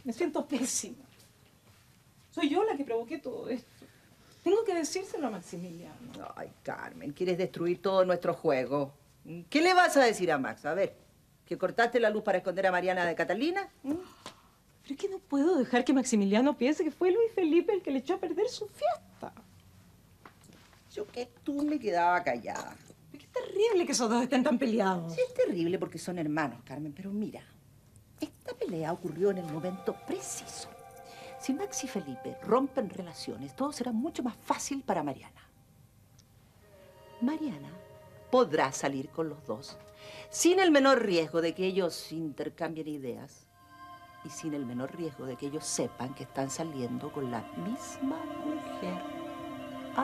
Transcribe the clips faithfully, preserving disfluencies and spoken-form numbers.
Me siento pésima. Soy yo la que provoqué todo esto. Tengo que decírselo a Maximiliano. Ay, Carmen, quieres destruir todo nuestro juego. ¿Qué le vas a decir a Max? A ver, ¿que cortaste la luz para esconder a Mariana de Catalina? ¿Mm? Pero es que no puedo dejar que Maximiliano piense que fue Luis Felipe el que le echó a perder su fiesta. Yo que tú me quedaba callada. Qué terrible que esos dos estén tan peleados. Sí, es terrible porque son hermanos, Carmen, pero mira, esta pelea ocurrió en el momento preciso. Si Max y Felipe rompen relaciones, todo será mucho más fácil para Mariana. Mariana podrá salir con los dos sin el menor riesgo de que ellos intercambien ideas y sin el menor riesgo de que ellos sepan que están saliendo con la misma mujer. ¿Ah?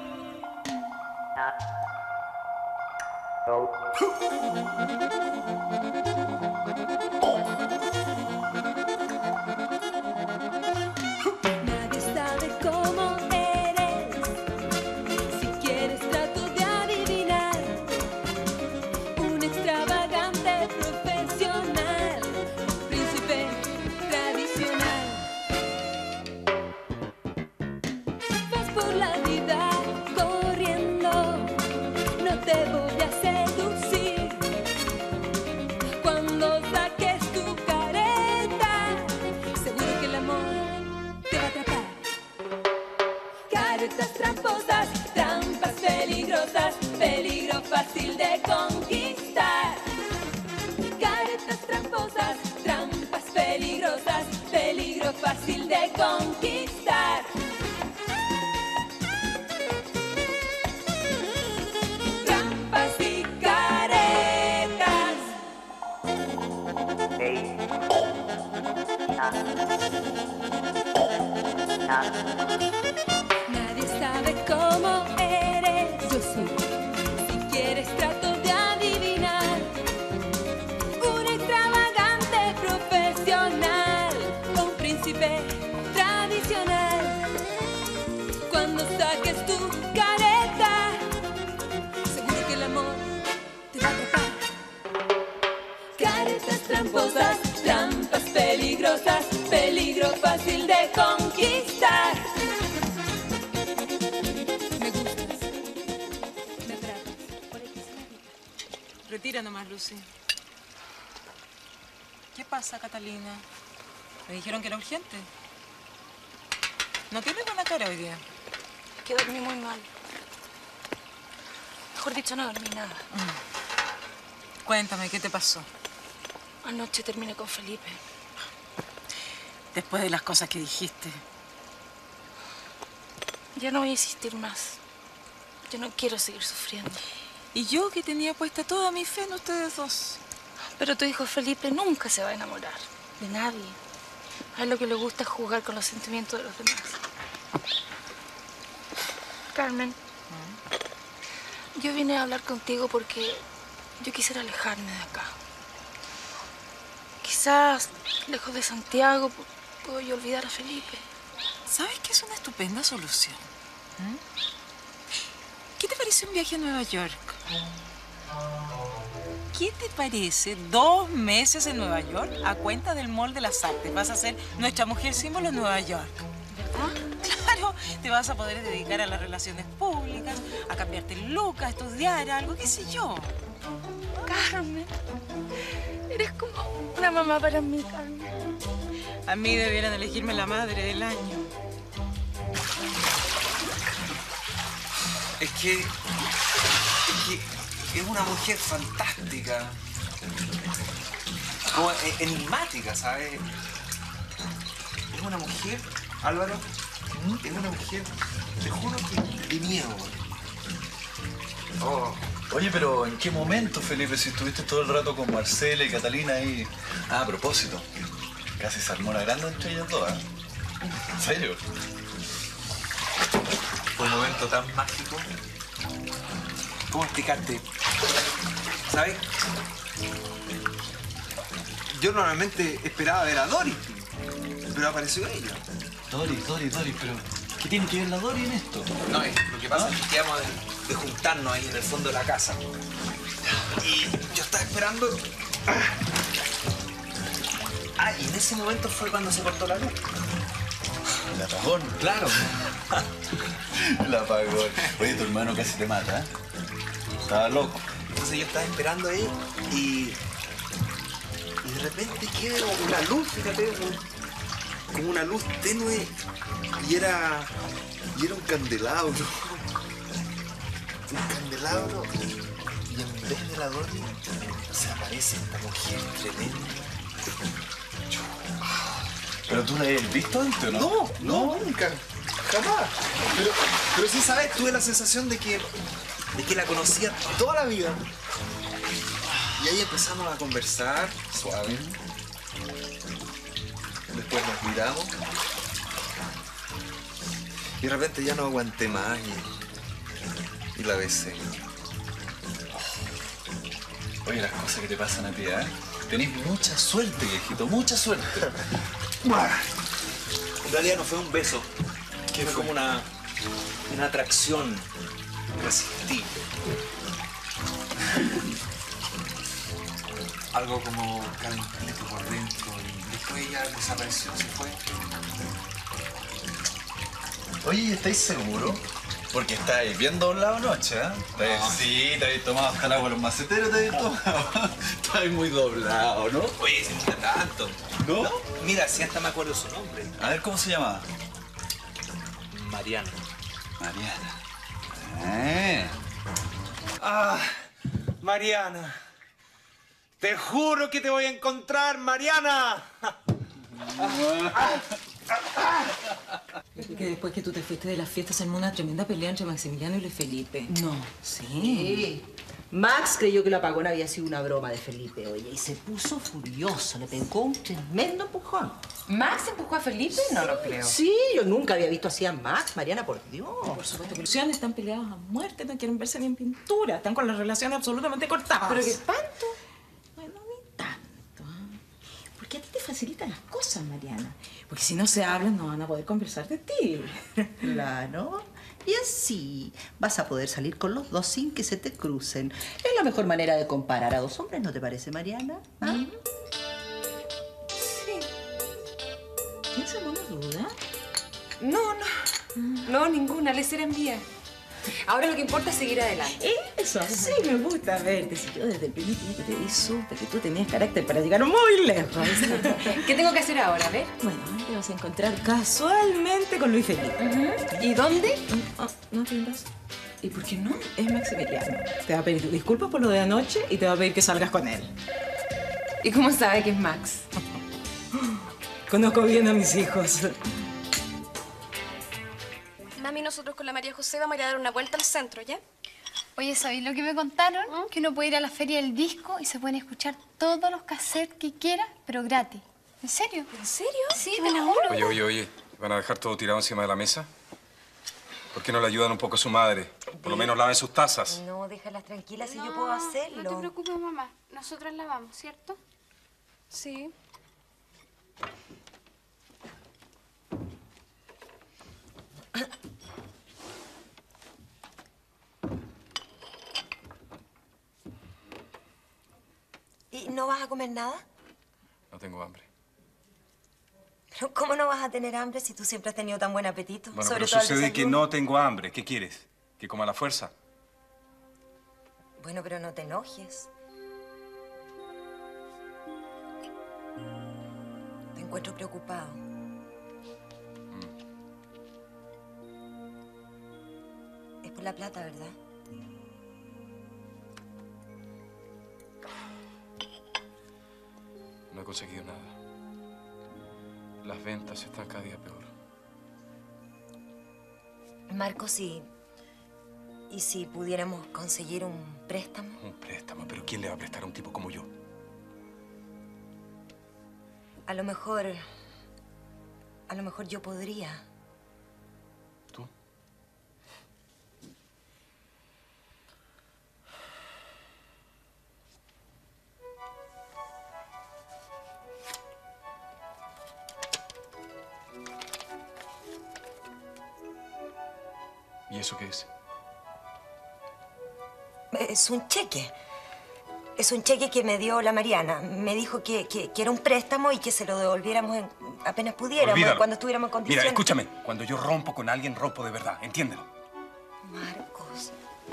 Nadie sabe cómo eres. Si quieres trato de adivinar. Un extravagante profesional, un príncipe tradicional. Vas por la vida corriendo, no te voy a seducir. Cuando saques tu careta, seguro que el amor te va a atrapar. Caretas tramposas, trampas peligrosas, peligro fácil de conquistar. Caretas tramposas, trampas peligrosas, peligro fácil de conquistar. Trampas y caretas. Nadie sabe cómo eres. Yo sí. Si quieres trato de adivinar. Un extravagante profesional, un príncipe tradicional. Cuando saques tu careta, seguro que el amor te va a atrapar. Caretas tramposas, trampas peligrosas, peligro fácil de conquistar. Me gustas, me atrapas. Por aquí se la vida. Retira nomás, Lucy. ¿Qué pasa, Catalina? Me dijeron que era urgente. No tiene buena cara hoy día. Que dormí muy mal. Mejor dicho, no dormí nada. Mm. Cuéntame, ¿qué te pasó? Anoche terminé con Felipe. Después de las cosas que dijiste. Ya no voy a insistir más. Yo no quiero seguir sufriendo. Y yo que tenía puesta toda mi fe en ustedes dos. Pero tu hijo Felipe nunca se va a enamorar de nadie. A él lo que le gusta es jugar con los sentimientos de los demás. Carmen, ¿Mm? Yo vine a hablar contigo porque yo quisiera alejarme de acá. Quizás, lejos de Santiago, puedo yo olvidar a Felipe. ¿Sabes qué es una estupenda solución? ¿Mm? ¿Qué te parece un viaje a Nueva York? ¿Qué te parece dos meses en Nueva York a cuenta del Mall de las Artes? Vas a ser nuestra mujer símbolo en Nueva York. ¿Verdad? Claro, te vas a poder dedicar a las relaciones públicas, a cambiarte el look, a estudiar algo, qué sé yo. Carmen, eres como una mamá para mí, Carmen. A mí debieran elegirme la madre del año. Es que... Es que... Es una mujer fantástica. Como enigmática, ¿sabes? Es una mujer, Álvaro, es una mujer, te juro que de miedo. Oh. Oye, pero ¿en qué momento, Felipe, si estuviste todo el rato con Marcela y Catalina ahí? Ah, a propósito, casi se armó una grande entre ellas dos, ¿eh? ¿En serio? Fue un momento tan mágico. ¿Cómo explicarte? ¿Sabes? Yo normalmente esperaba ver a Doris, pero apareció ella. Doris, Doris, Doris, pero ¿qué tiene que ver la Doris en esto? No, es, lo que pasa ¿Ah? es que quedamos de, de juntarnos ahí en el fondo de la casa. Y yo estaba esperando Ah, y en ese momento fue cuando se cortó la luz. El apagón. Claro. El apagón. Oye, tu hermano casi te mata, ¿eh? Estaba loco. Entonces yo estaba esperando ahí y... Y de repente queda una luz, fíjate, un- como una luz tenue. Y era... Y era un candelabro. Un candelabro. Y en vez de la Dorothy, se aparece esta mujer tremenda. ¿Pero tú la habías visto antes, no? No, no, nunca. Jamás. Pero, pero sí, ¿sabes? Tuve la sensación de que, de que la conocía toda la vida. Y ahí empezamos a conversar, suave. Después nos miramos. Y de repente ya no aguanté más y, y la besé. Oye, las cosas que te pasan a ti, ¿eh? Tenés mucha suerte, viejito, mucha suerte. En realidad no fue un beso, que fue como una, una atracción irresistible. Algo como calentito por dentro y después ella desapareció, se fue. Oye, ¿estáis seguros? Porque estáis bien doblado anoche, ¿eh? Estáis- No. Sí, te habéis tomado hasta el agua los maceteros, te habéis tomado. Estáis muy doblado, ¿no? Oye, se mira tanto. ¿No? Mira, si hasta me acuerdo su nombre. A ver, ¿cómo se llamaba? Mariana. Mariana. Eh. Ah, Mariana. Te juro que te voy a encontrar, Mariana. Que después que tú te fuiste de las fiestas se armó una tremenda pelea entre Maximiliano y Luis Felipe. No. Sí. Sí. Max creyó que el apagón había sido una broma de Felipe, oye, y se puso furioso. Le pegó un tremendo empujón. ¿Max empujó a Felipe? No lo creo. Sí, yo nunca había visto así a Max, Mariana, por Dios. Por supuesto que Luciano están peleados a muerte, no quieren verse ni en pintura. Están con las relaciones absolutamente cortadas. Pero qué espanto. Bueno, ni tanto. ¿eh? Porque a ti te facilitan las cosas, Mariana. Porque si no se hablan, no van a poder conversar de ti. Claro. Y así vas a poder salir con los dos sin que se te crucen. Es la mejor manera de comparar a dos hombres, ¿no te parece, Mariana? ¿Ah? Sí. ¿Tienes alguna duda? No, no. No, ninguna. La escena es mía. Ahora lo que importa es seguir adelante. Eso, sí me gusta verte. Si yo desde el primer día que te vi supe que tú tenías carácter para llegar muy lejos. ¿Qué tengo que hacer ahora? A ver. Bueno, te vas a encontrar casualmente con Luis Felipe. ¿Y dónde? Oh, no atiendas. ¿Y por qué no? Es Maximiliano. Te va a pedir disculpas por lo de anoche y te va a pedir que salgas con él. ¿Y cómo sabe que es Max? Conozco bien a mis hijos. Mami, nosotros con la María José vamos a ir a dar una vuelta al centro, ¿ya? Oye, ¿sabéis lo que me contaron? Que uno puede ir a la feria del disco y se pueden escuchar todos los cassettes que quiera, pero gratis. ¿En serio? ¿En serio? Sí, te lo juro. Oye, oye, oye, ¿van a dejar todo tirado encima de la mesa? ¿Por qué no le ayudan un poco a su madre? Por lo menos laven sus tazas. No, déjalas tranquilas si yo puedo hacerlo. No te preocupes, mamá. Nosotras la vamos, ¿cierto? Sí. ¿Y no vas a comer nada? No tengo hambre. ¿Pero cómo no vas a tener hambre si tú siempre has tenido tan buen apetito? Bueno, Sobre pero todo al sucede que desayuno. no tengo hambre. ¿Qué quieres? ¿Que coma a la fuerza? Bueno, pero no te enojes. Te encuentro preocupado. Es por la plata, ¿verdad? No he conseguido nada. Las ventas están cada día peor. Marcos, si... ¿y si pudiéramos conseguir un préstamo? Un préstamo, pero ¿quién le va a prestar a un tipo como yo? A lo mejor... A lo mejor yo podría. ¿Tú? ¿Y eso qué es? Es un cheque. Es un cheque que me dio la Mariana. Me dijo que, que, que era un préstamo y que se lo devolviéramos en- apenas pudiéramos, Olvídalo. cuando estuviéramos en condiciones. Mira, escúchame. Cuando yo rompo con alguien, rompo de verdad. Entiéndelo. Marcos.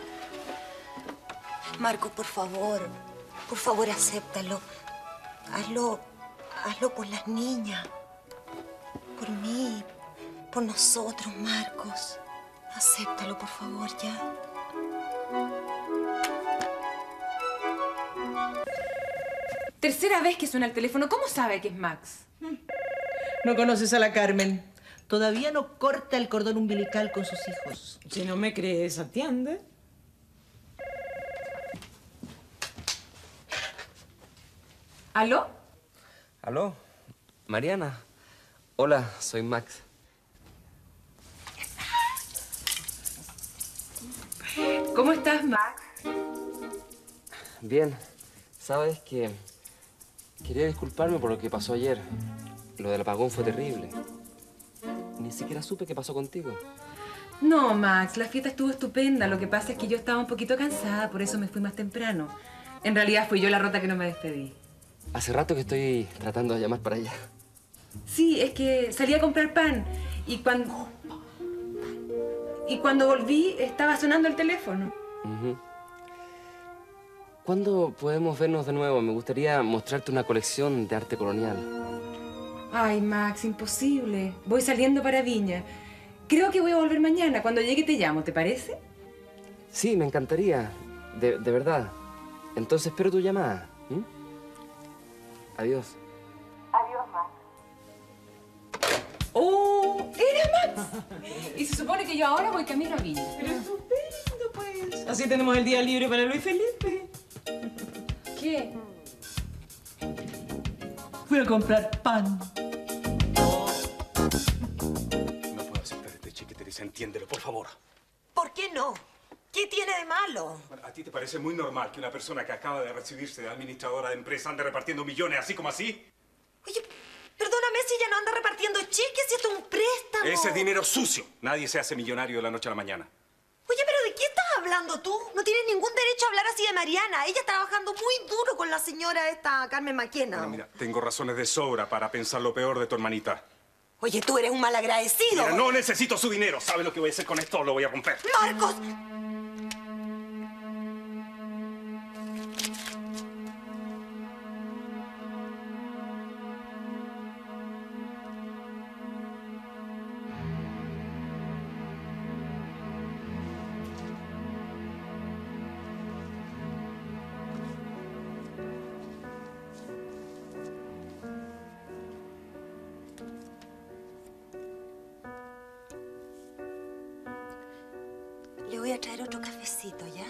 Marcos, por favor. Por favor, acéptalo. Hazlo, hazlo por las niñas. Por mí. Por nosotros, Marcos. Acéptalo, por favor, ya. Tercera vez que suena el teléfono. ¿Cómo sabe que es Max? ¿No conoces a la Carmen? Todavía no corta el cordón umbilical con sus hijos. Si no me crees, atiende. ¿Aló? ¿Aló? Mariana. Hola, soy Max. ¿Cómo estás, Max? Bien. Sabes que quería disculparme por lo que pasó ayer. Lo del apagón fue terrible. Ni siquiera supe qué pasó contigo. No, Max, la fiesta estuvo estupenda. Lo que pasa es que yo estaba un poquito cansada, por eso me fui más temprano. En realidad fui yo la rota que no me despedí. Hace rato que estoy tratando de llamar para allá. Sí, es que salí a comprar pan y cuando... Y cuando volví estaba sonando el teléfono. Ujú. ¿Cuándo podemos vernos de nuevo? Me gustaría mostrarte una colección de arte colonial. Ay, Max, imposible. Voy saliendo para Viña. Creo que voy a volver mañana. Cuando llegue te llamo, ¿te parece? Sí, me encantaría. De, de verdad. Entonces espero tu llamada. ¿Mm? Adiós. Adiós, Max. ¡Oh! ¡Era Max! Y se supone que yo ahora voy camino a Viña. Pero estupendo, pues. Así tenemos el día libre para Luis Felipe. ¿Qué? Fui a comprar pan. No puedo aceptar este cheque, Teresa. Entiéndelo, por favor. ¿Por qué no? ¿Qué tiene de malo? Bueno, ¿a ti te parece muy normal que una persona que acaba de recibirse de administradora de empresa ande repartiendo millones así como así? Perdóname si ella no anda repartiendo cheques, si esto es un préstamo. Ese es dinero sucio. Nadie se hace millonario de la noche a la mañana. Oye, pero ¿de qué estás hablando tú? No tienes ningún derecho a hablar así de Mariana. Ella está trabajando muy duro con la señora esta Carmen Maquena. Bueno, mira, tengo razones de sobra para pensar lo peor de tu hermanita. Oye, tú eres un malagradecido. Mira, no necesito su dinero. ¿Sabe lo que voy a hacer con esto? Lo voy a romper. ¡Marcos! Le voy a traer otro cafecito, ¿ya?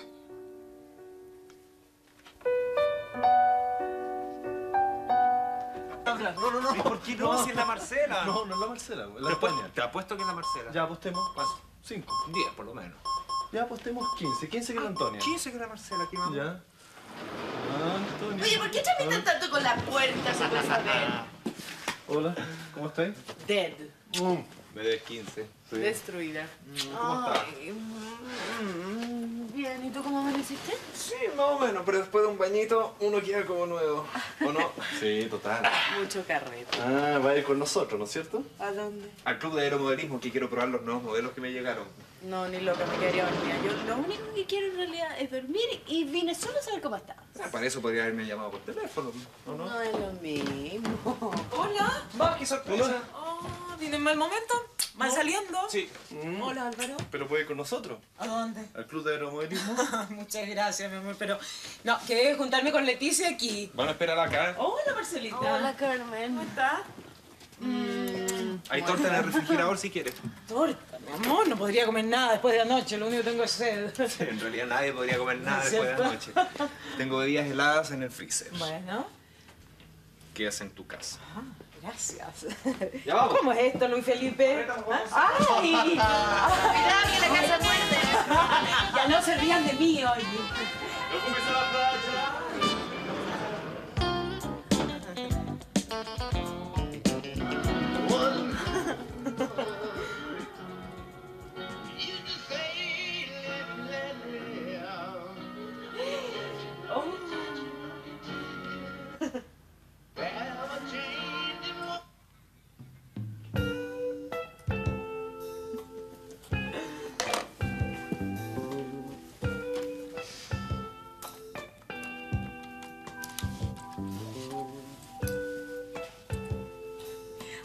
No, no, no. ¿Por qué no? Si es la Marcela. No, no es la Marcela, es la Te apu- España. Te apuesto que es la Marcela. Ya apostemos. ¿Cuánto? Cinco. Diez, por lo menos. Ya apostemos quince. ¿Quince que es la Antonia? quince que es la Marcela. Aquí vamos. Ya. Antonia. Oye, ¿por qué tramitan tanto con la puerta, se puede saber? Hola, ¿cómo estáis? Dead. Mm, me des quince. Sí. Destruida. ¿Cómo estás? Ay, mm, bien, ¿y tú cómo amaneciste? Sí, más o menos, pero después de un bañito uno queda como nuevo. ¿O no? Sí, total. Mucho carrete. Ah, va a ir con nosotros, ¿no es cierto? ¿A dónde? Al club de aeromodelismo, que quiero probar los nuevos modelos que me llegaron. No, ni loca, me quedaría dormida. Yo lo único que quiero en realidad es dormir y vine solo a saber cómo estaba. Ah, para eso podría haberme llamado por teléfono, ¿o no? No es lo mismo. Hola. Va, qué sorpresa. Oh, ¿vine en mal momento? ¿Mal saliendo? Sí. Hola, Álvaro. Pero puede ir con nosotros. ¿A dónde? Al club de aeromodelismo. Muchas gracias, mi amor, pero... No, que debe juntarme con Leticia aquí. Van a esperar acá. Hola, Marcelita. Hola, Carmen. ¿Cómo estás? Hay torta en el refrigerador si quieres. Torta, mi amor, no podría comer nada después de anoche, lo único que tengo es sed. Sí, en realidad nadie podría comer nada ¿No es después de la cierto? noche. Tengo bebidas heladas en el freezer. Bueno, Quedas en tu casa. gracias. Ya vamos. ¿Cómo es esto, Luis Felipe? ¿Ah? ¡Ay! Cuidado que la casa muerde. Ya no se rían de mí hoy.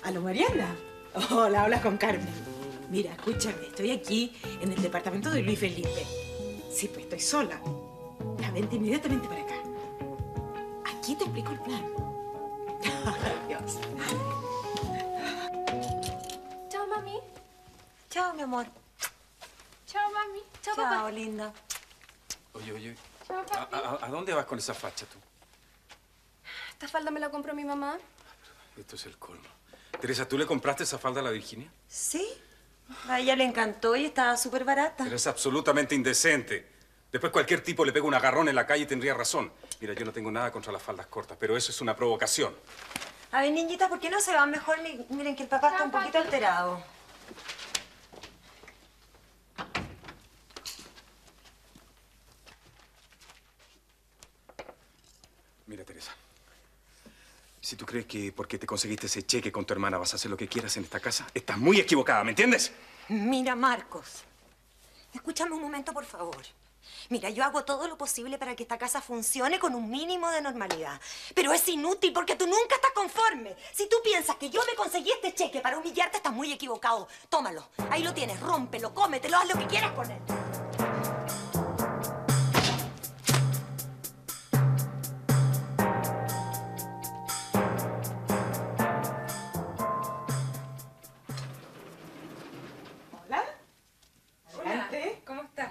¿Aló, Mariana? Hola, hablas con Carmen. Mira, escúchame, estoy aquí en el departamento de Luis Felipe. Sí, pues estoy sola. Ya, vente inmediatamente para acá. Aquí te explico el plan. Adiós. Chao, mami. Chao, mi amor. Chao, mami. Chao, Chao, papá. linda. Oye, oye, Chao, ¿a, papi. a- a dónde vas con esa facha tú? Esta falda me la compró mi mamá. Esto es el colmo. Teresa, ¿tú le compraste esa falda a la Virginia? Sí. A ella le encantó y estaba súper barata. Pero es absolutamente indecente. Después cualquier tipo le pega un agarrón en la calle y tendría razón. Mira, yo no tengo nada contra las faldas cortas, pero eso es una provocación. A ver, niñitas, ¿por qué no se van mejor? Mi- Miren que el papá está un poquito alterado. Mira, Teresa. Si tú crees que porque te conseguiste ese cheque con tu hermana vas a hacer lo que quieras en esta casa, estás muy equivocada, ¿me entiendes? Mira, Marcos. Escúchame un momento, por favor. Mira, yo hago todo lo posible para que esta casa funcione con un mínimo de normalidad. Pero es inútil porque tú nunca estás conforme. Si tú piensas que yo me conseguí este cheque para humillarte, estás muy equivocado. Tómalo. Ahí lo tienes. Rómpelo, cómetelo, haz lo que quieras con él. Adelante. ¿Cómo está?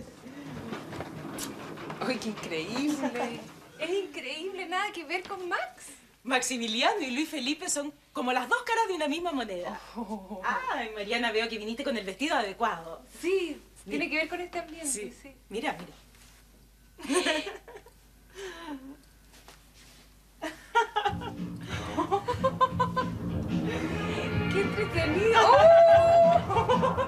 ¡Ay, qué increíble! Es increíble, nada que ver con Max. Maximiliano y Luis Felipe son como las dos caras de una misma moneda. Ay, Mariana, veo que viniste con el vestido adecuado. Sí, tiene Mira. que ver con este ambiente. Sí. Sí. Mira, mira. ¡Qué entretenido! ¡Oh!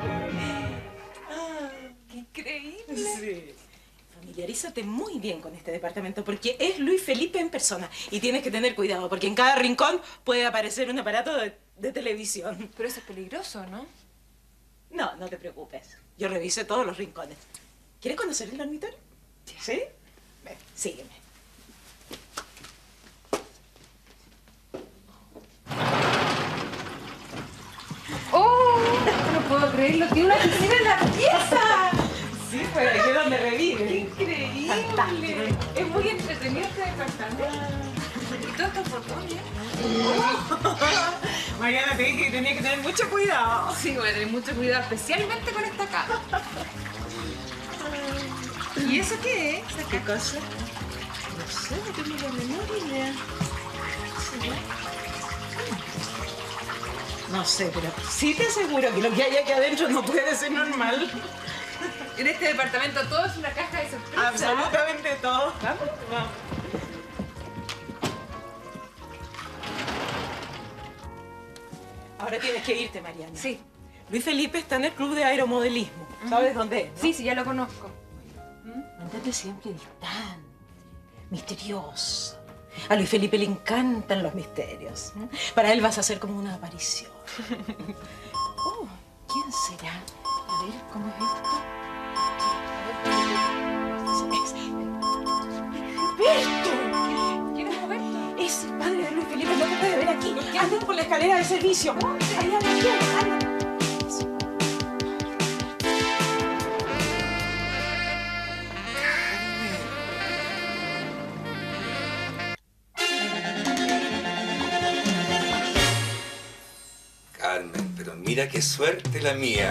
¡Qué increíble! Sí. Familiarízate muy bien con este departamento porque es Luis Felipe en persona y tienes que tener cuidado porque en cada rincón puede aparecer un aparato de, de televisión. Pero eso es peligroso, ¿no? No, no te preocupes. Yo revisé todos los rincones. ¿Quieres conocer el dormitorio? ¿Sí? Ven, sígueme. ¡Oh! No puedo creerlo. Tiene una piscina en la pieza. Sí, pues aquí es donde revive. ¡Qué increíble! Fantástico. Es muy entretenido este departamento. Y todo está por todo bien. Mariana, te dije que tenía que tener mucho cuidado. Sí, voy a tener mucho cuidado, especialmente con esta cama. ¿Y eso qué es? ¿Qué cosa? No sé, no tengo la menor idea. No sé, pero sí te aseguro que lo que hay aquí adentro no puede ser normal. En este departamento todo es una caja de sorpresa. Absolutamente todo. Vamos, vamos. Ahora tienes que irte, Mariana. Sí. Luis Felipe está en el club de aeromodelismo. ¿Sabes dónde es? Sí, sí, ya lo conozco. Mantente siempre distante, misterioso. A Luis Felipe le encantan los misterios. ¿eh? Para él vas a ser como una aparición. Oh, ¿quién será? A ver, ¿cómo es esto? ¡Roberto! ¿Quién es Roberto? Es el padre de Luis Felipe, no te puede ver aquí. Anda por la escalera de servicio. Ahí a la izquierda, anda. Carmen, pero mira qué suerte la mía.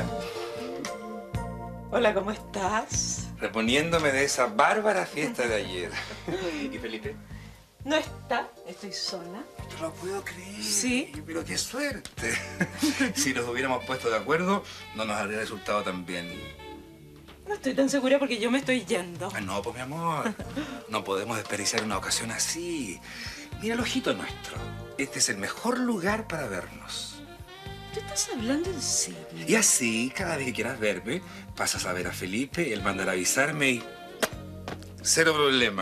Hola, ¿cómo estás? Reponiéndome de esa bárbara fiesta de ayer. ¿Y Felipe? No está, estoy sola. No lo puedo creer. Sí. Pero qué suerte. Si nos hubiéramos puesto de acuerdo, no nos habría resultado tan bien. No estoy tan segura porque yo me estoy yendo. Ah, no, pues mi amor. No podemos desperdiciar una ocasión así. Mira el ojito nuestro. Este es el mejor lugar para vernos. ¿Tú estás hablando en serio? Y así, cada vez que quieras verme, pasas a ver a Felipe, él mandará a avisarme y... cero problema.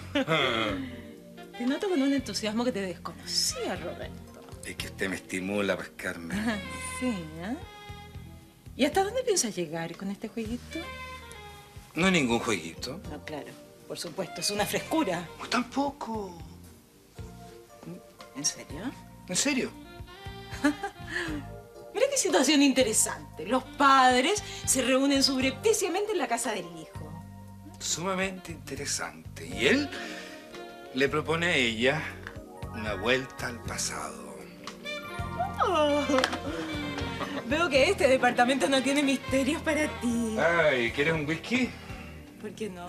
Te noto con un entusiasmo que te desconocía, Roberto. Es que usted me estimula, pues, Carmen. Sí, ¿eh? ¿Y hasta dónde piensas llegar con este jueguito? No hay ningún jueguito. No, claro. Por supuesto, es una frescura. Pues tampoco. ¿En serio? ¿En serio? Mira qué situación interesante. Los padres se reúnen subrepticiamente en la casa del hijo. Sumamente interesante. Y él le propone a ella una vuelta al pasado. Oh, veo que este departamento no tiene misterios para ti. Ay, ¿quieres un whisky? ¿Por qué no?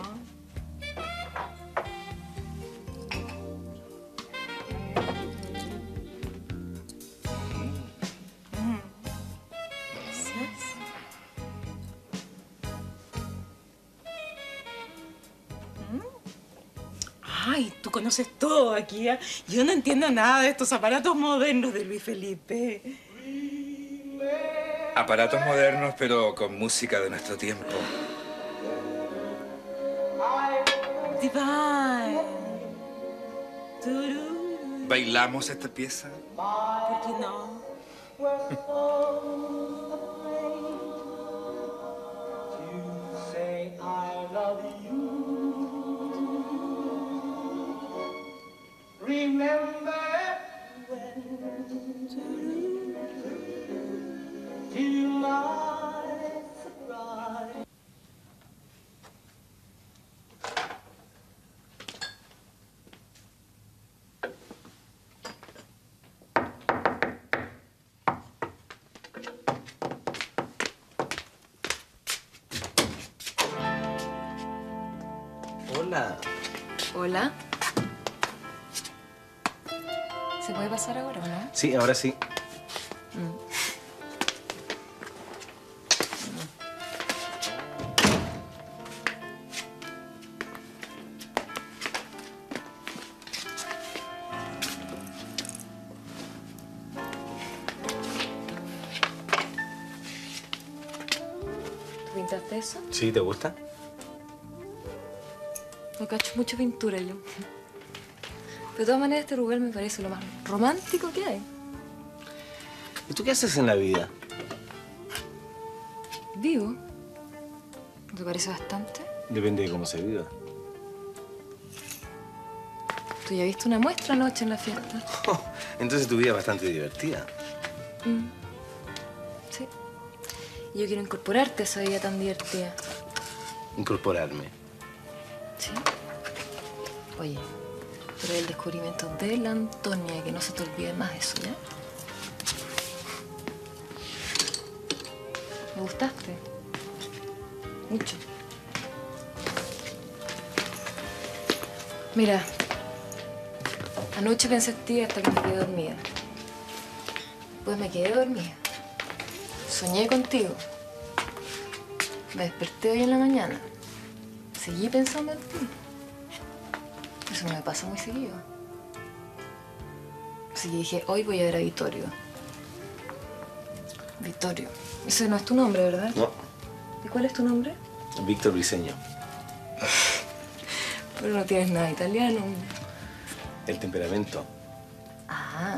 Ay, tú conoces todo aquí, ¿eh? Yo no entiendo nada de estos aparatos modernos de Luis Felipe. Aparatos modernos, pero con música de nuestro tiempo. Divine. Turú. ¿Bailamos esta pieza? ¿Por qué no? Remember when to my surprise. Hola. Hola. ¿Se puede pasar ahora o no? Sí, ahora sí. Mm. ¿Tú pintaste eso? ¿Sí? ¿Te gusta? No cacho mucha pintura yo. De todas maneras, este lugar me parece lo más romántico que hay. ¿Y tú qué haces en la vida? Vivo. ¿No te parece bastante? Depende de cómo se viva. Tú ya viste una muestra anoche en la fiesta. Entonces tu vida es bastante divertida. Mm. Sí. Y yo quiero incorporarte a esa vida tan divertida. Incorporarme. Sí. Oye, pero el descubrimiento de la Antonia, que no se te olvide más eso, ¿ya? Me gustaste. Mucho. Mira, anoche pensé en ti hasta que me quedé dormida. Pues me quedé dormida. Soñé contigo. Me desperté hoy en la mañana. Seguí pensando en ti. Eso no me pasa muy seguido. Así que dije, hoy voy a ver a Vittorio. Vittorio. Ese no es tu nombre, ¿verdad? No, ¿Y cuál es tu nombre? Víctor Briseño. Pero no tienes nada italiano. El temperamento. Ah.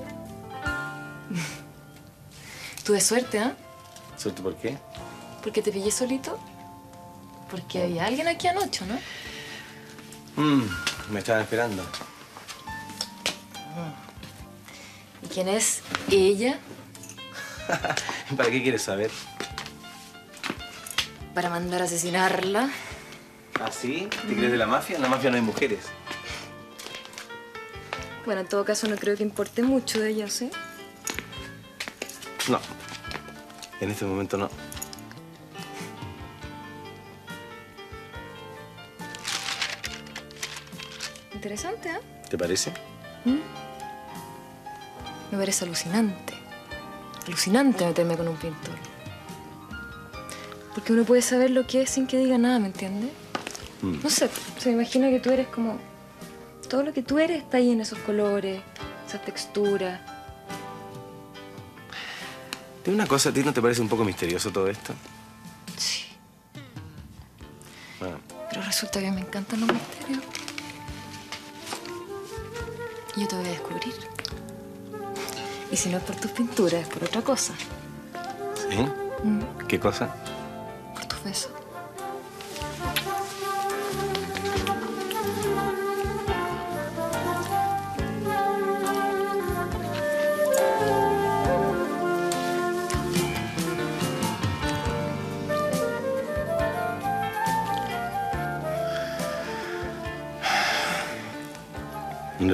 Tuve suerte, ¿ah? ¿eh? ¿Suerte por qué? Porque te pillé solito. Porque había alguien aquí anoche, ¿no? Mm, me estaban esperando. ¿Y quién es ella? ¿Para qué quieres saber? Para mandar a asesinarla. ¿Ah, sí? ¿Te crees de la mafia? En la mafia no hay mujeres. Bueno, en todo caso no creo que importe mucho de ella, ¿sí? No. En este momento no. Interesante, ¿eh? ¿Te parece? ¿Mm? Me parece alucinante. Alucinante meterme con un pintor. Porque uno puede saber lo que es sin que diga nada, ¿me entiendes? Mm. No sé, se me imagina que tú eres como... Todo lo que tú eres está ahí en esos colores, esa textura. Dime una cosa, ¿a ti no te parece un poco misterioso todo esto? Sí. Bueno, Pero resulta que me encantan los misterios. Y yo te voy a descubrir. Y si no es por tus pinturas, es por otra cosa. ¿sí? Mm. ¿Qué cosa? Por tus besos.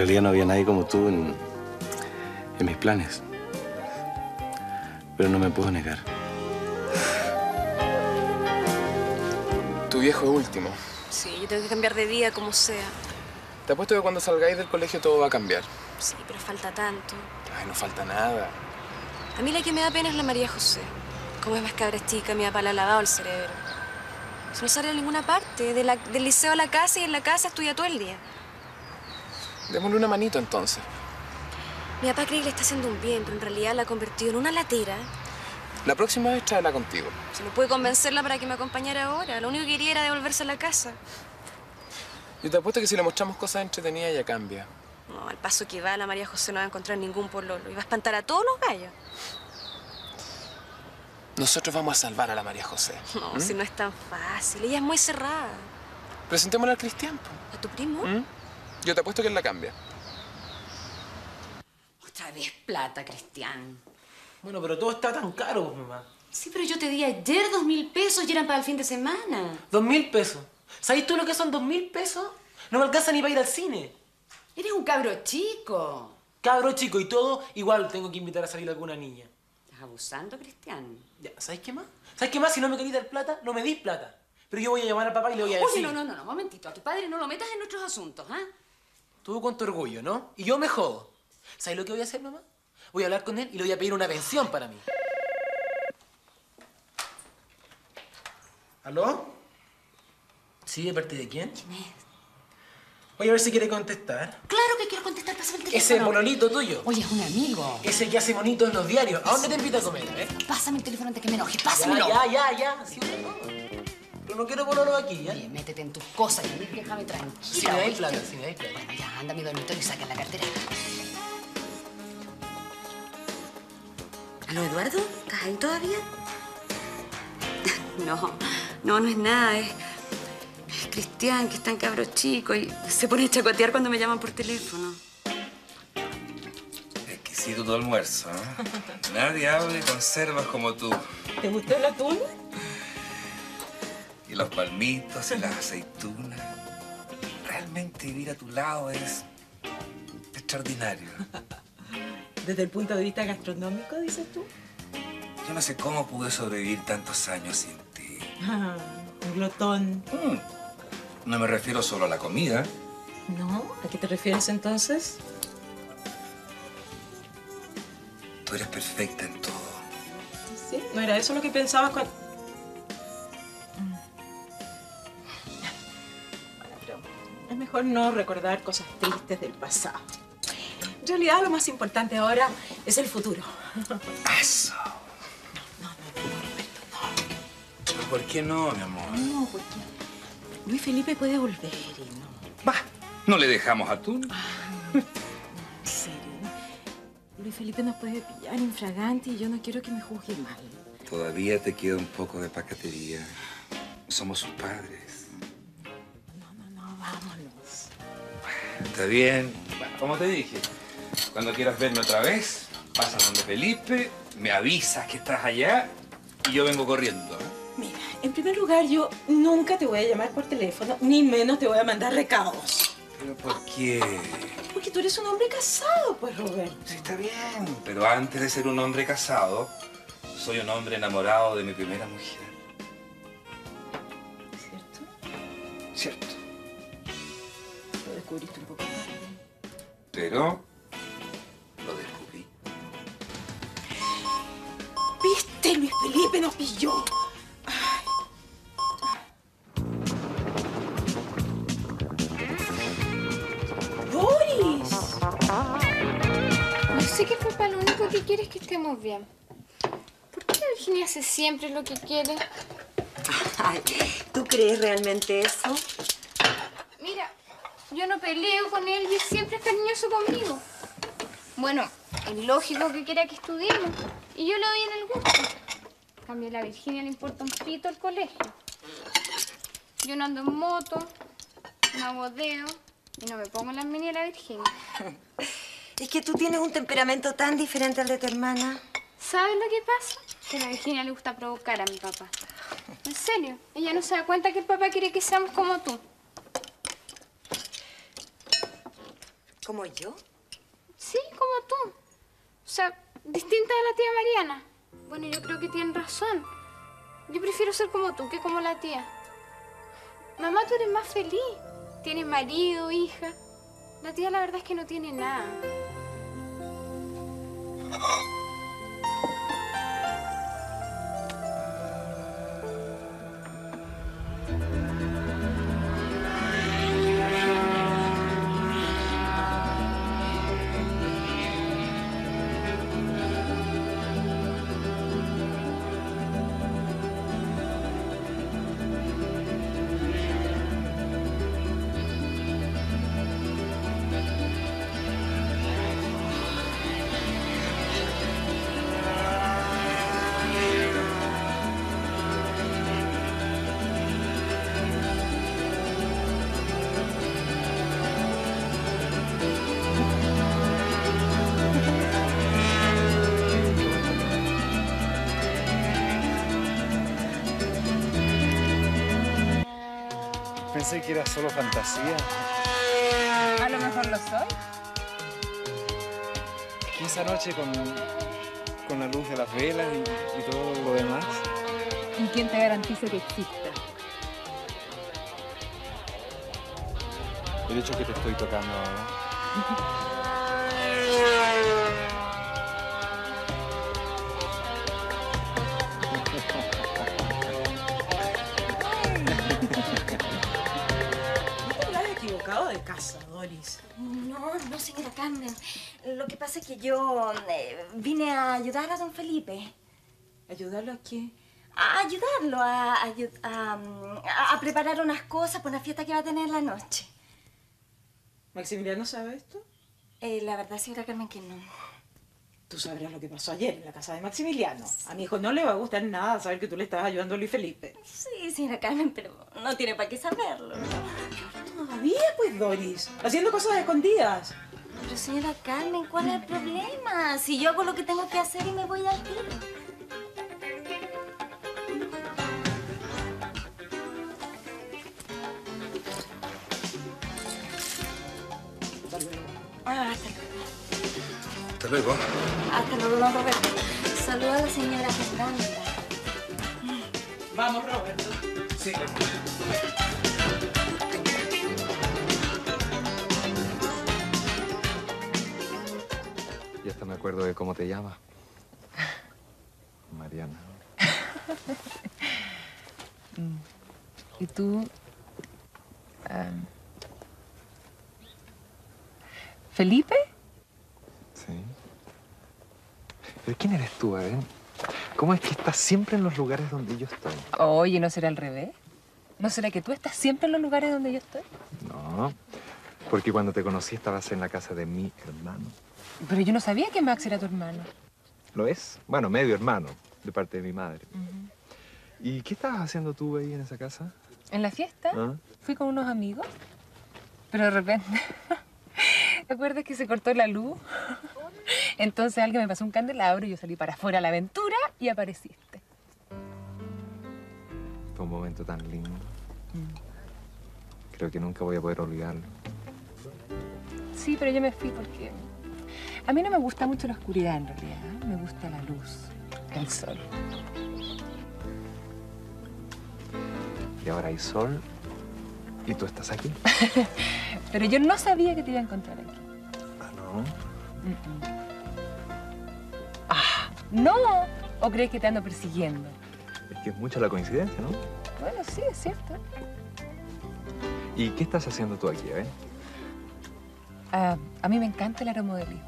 realidad no había nadie como tú en, en mis planes. Pero no me puedo negar. Tu viejo es último. Sí, yo tengo que cambiar de vida como sea. Te apuesto que cuando salgáis del colegio todo va a cambiar. Sí, pero falta tanto. Ay, no falta nada. A mí la que me da pena es la María José. Como es más cabra chica, mi papá le ha lavado el cerebro. Si no sale a ninguna parte, de la- del liceo a la casa y en la casa estudia todo el día. Démosle una manito entonces. Mi papá cree que le está haciendo un bien, pero en realidad la ha convertido en una latera. La próxima vez tráela contigo. Si no puede convencerla para que me acompañara ahora. Lo único que quería era devolverse a la casa. Yo te apuesto que si le mostramos cosas entretenidas ella cambia. No, al paso que va, la María José no va a encontrar ningún pololo. Y va a espantar a todos los gallos. Nosotros vamos a salvar a la María José. No, ¿Mm? si no es tan fácil. Ella es muy cerrada. Presentémosla al Cristian. po. ¿A tu primo? ¿Mm? Yo te apuesto que él la cambia. Otra vez plata, Cristian. Bueno, pero todo está tan caro, pues, mamá. Sí, pero yo te di ayer dos mil pesos y eran para el fin de semana. Dos mil pesos. ¿Sabes tú lo que son dos mil pesos? No me alcanza ni para ir al cine. Eres un cabro chico. Cabro chico y todo, igual tengo que invitar a salir a alguna niña. ¿Estás abusando, Cristian? Ya, ¿sabes qué más? ¿Sabes qué más? Si no me querís dar plata, no me dis plata. Pero yo voy a llamar a papá y le voy a decir. Oye, no, no, no, no, momentito. A tu padre no lo metas en nuestros asuntos, ¿ah? Tú con tu orgullo, ¿no? Y yo me jodo. ¿Sabes lo que voy a hacer, mamá? Voy a hablar con él y le voy a pedir una pensión para mí. ¿Aló? ¿Sí? ¿De parte de quién? ¿Quién es? Voy a ver si quiere contestar. Claro que quiero contestar, pásame el teléfono. Ese bololito tuyo. Oye, es un amigo. Ese que hace monitos en los diarios. ¿A dónde te invita a comer, eh? Pásame el teléfono antes que me enoje, Ya, pásamelo. ya, ya, ya. Sí, no. Pero no quiero bololo aquí, ¿ya? Oye, métete en tus cosas y déjame tranquila. Si me dais ¿oíste? plata, si me dais plata. Bueno, ya, anda a mi dormitorio y saca la cartera. ¿Aló, Eduardo? ¿Estás ahí todavía? No, no, no es nada. Es, es Cristian, que está en cabro chico y se pone a chacotear cuando me llaman por teléfono. Exquisito tu almuerzo, ¿eh? Nadie habla de conservas como tú. ¿Te gustó el atún? Y los palmitos y las aceitunas. Realmente vivir a tu lado es extraordinario. Desde el punto de vista gastronómico, dices tú. Yo no sé cómo pude sobrevivir tantos años sin ti. Ah, un glotón. Mm. No me refiero solo a la comida. ¿No? ¿A qué te refieres entonces? Tú eres perfecta en todo. ¿Sí? ¿No era eso lo que pensabas cuando...? Bueno, pero es mejor no recordar cosas tristes del pasado. En realidad, lo más importante ahora es el futuro. Eso. ¿Por qué no, mi amor? No, porque Luis Felipe puede volver y no... Va, no le dejamos atún. En serio, Luis Felipe nos puede pillar infragante y yo no quiero que me juzgue mal. Todavía te queda un poco de pacatería. Somos sus padres. No, no, no, vámonos. Está bien. Bueno, como te dije, cuando quieras verme otra vez, pasas donde Felipe, me avisas que estás allá y yo vengo corriendo, ¿eh? Mira, en primer lugar, yo nunca te voy a llamar por teléfono, ni menos te voy a mandar recados. ¿Pero por qué? Porque tú eres un hombre casado, pues, Roberto. Sí, está bien. Pero antes de ser un hombre casado, soy un hombre enamorado de mi primera mujer. ¿Cierto? Cierto. Lo descubriste un poco tarde. Pero lo descubrí. ¿Viste? Luis Felipe nos pilló. ¡Doris! No sé qué fue para lo único que quiere es que estemos bien. ¿Por qué la Virginia hace siempre lo que quiere? Ay, ¿tú crees realmente eso? Mira, yo no peleo con él y él siempre es cariñoso conmigo. Bueno, es lógico que quiera que estudiemos y yo le doy en el gusto. En cambio, a la Virginia le importa un pito el colegio. Yo no ando en moto, no hago dedo y no me pongo en las mini de la Virginia. Es que tú tienes un temperamento tan diferente al de tu hermana. ¿Sabes lo que pasa? Que a la Virginia le gusta provocar a mi papá. En serio, ella no se da cuenta que el papá quiere que seamos como tú. ¿Como yo? Sí, como tú. O sea, distinta de la tía Mariana. Bueno, yo creo que tienen razón. Yo prefiero ser como tú que como la tía. Mamá, tú eres más feliz. Tienes marido, hija. La tía la verdad es que no tiene nada. Pensé que era solo fantasía. A lo mejor lo soy. Es que esa noche con, con la luz de las velas y, y todo lo demás. ¿Y quién te garantiza que exista? El hecho que te estoy tocando ahora. De casa, Doris. No, no, señora Carmen. Lo que pasa es que yo eh, vine a ayudar a don Felipe. ¿Ayudarlo a qué? A ayudarlo a, a, a, a preparar unas cosas para una fiesta que va a tener la noche. ¿Maximiliano sabe esto? Eh, la verdad, señora Carmen, que no. Tú sabrás lo que pasó ayer en la casa de Maximiliano. A mi hijo no le va a gustar nada saber que tú le estabas ayudando a Luis Felipe. Sí, señora Carmen, pero no tiene para qué saberlo. Todavía, pues, Doris. Haciendo cosas escondidas. Pero, señora Carmen, ¿cuál es el problema? Si yo hago lo que tengo que hacer y me voy al tiro. Hasta luego. Ah, hasta luego. Hasta luego. Hasta luego, don Roberto. Saluda a la señora Fernanda. Vamos, Roberto. Sí. Y hasta me acuerdo de cómo te llamas. Mariana. ¿Y tú? Um, ¿Felipe? Sí. ¿Pero quién eres tú, eh? ¿Cómo es que estás siempre en los lugares donde yo estoy? Oye, ¿no será al revés? ¿No será que tú estás siempre en los lugares donde yo estoy? No, porque cuando te conocí estabas en la casa de mi hermano. Pero yo no sabía que Max era tu hermano. ¿Lo es? Bueno, medio hermano, de parte de mi madre. Uh-huh. ¿Y qué estabas haciendo tú ahí en esa casa? ¿En la fiesta? ¿Ah? Fui con unos amigos, pero de repente... ¿Te acuerdas que se cortó la luz? Entonces alguien me pasó un candelabro y yo salí para afuera a la aventura y apareciste. Fue un momento tan lindo. Mm. Creo que nunca voy a poder olvidarlo. Sí, pero yo me fui porque... A mí no me gusta mucho la oscuridad, en realidad. Me gusta la luz, el sol. Y ahora hay sol y tú estás aquí. Pero yo no sabía que te iba a encontrar aquí. Ah, ¿no? Mm-mm. Ah, ¿no? ¿O crees que te ando persiguiendo? Es que es mucha la coincidencia, ¿no? Bueno, sí, es cierto. ¿Y qué estás haciendo tú aquí, eh? Ah, a mí me encanta el aeromodelismo.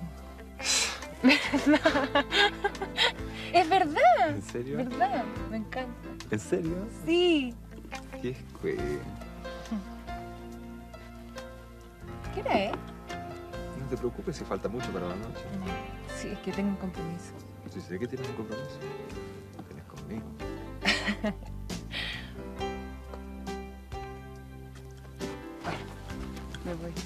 Es verdad. ¿En serio? Es verdad, me encanta. ¿En serio? Sí. Qué escuela. ¿Qué hora es? No te preocupes si falta mucho para la noche. Sí, es que tengo un compromiso. Si sé que tienes un compromiso, lo tienes conmigo. Me voy.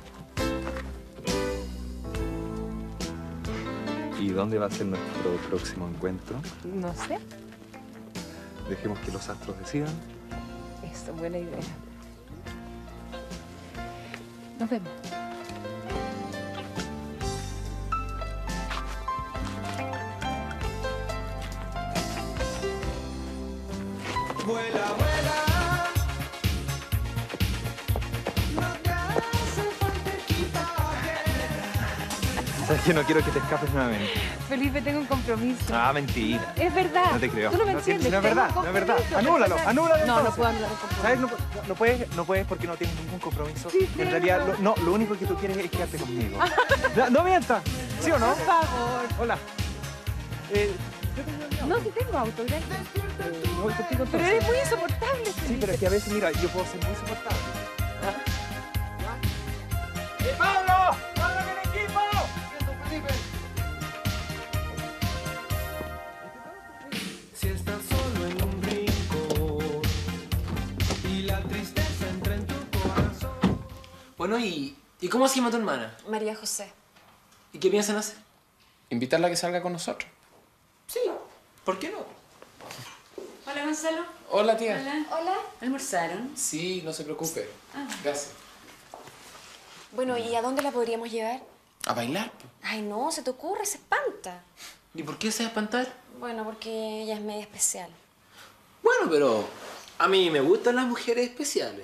¿Y dónde va a ser nuestro próximo encuentro? No sé. Dejemos que los astros decidan. Eso, buena idea. Nos vemos. Vuela, vuela. Sabes que no quiero que te escapes nuevamente. Felipe, tengo un compromiso. Ah, mentira. Es verdad. No te creo. Tú no me No, si- entiendes. si no es tengo verdad, un no es verdad. compromiso Anúlalo, personal. anúlalo. No, no entonces. puedo anular un compromiso. ¿Sabes? No, no, no puedes, no puedes porque no tienes ningún compromiso. Sí, en cierto. realidad, lo, no, lo único que tú quieres es quedarte conmigo. Ya, no mientas. ¿Sí o no? Por favor. Hola. Eh, No, sí tengo auto, gracias. eh, me voy contigo Pero entonces. eres muy insoportable, Sí, Felipe. pero es que a veces, mira, yo puedo ser muy soportable. ¡Eh, Pablo! ¡Pablo en el equipo! Felipe. Si estás solo en un rincón y la tristeza entra en tu corazón. Bueno, ¿y, ¿y cómo se llama tu hermana? María José. ¿Y qué piensan hacer? Invitarla a que salga con nosotros. Sí, ¿por qué no? Hola, Gonzalo. Hola, tía. Hola. Hola. ¿Almorzaron? Sí, no se preocupe. Ah. Gracias. Bueno, ¿y a dónde la podríamos llevar? A bailar, po. Ay, no, se te ocurre, se espanta. ¿Y por qué se va a espantar? Bueno, porque ella es media especial. Bueno, pero a mí me gustan las mujeres especiales.